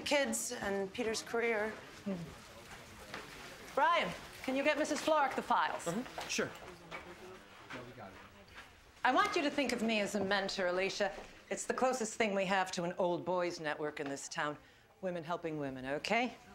the kids and Peter's career. Brian, can you get Mrs. Florrick the files? Sure. I want you to think of me as a mentor, Alicia. It's the closest thing we have to an old boys network in this town. Women helping women, okay?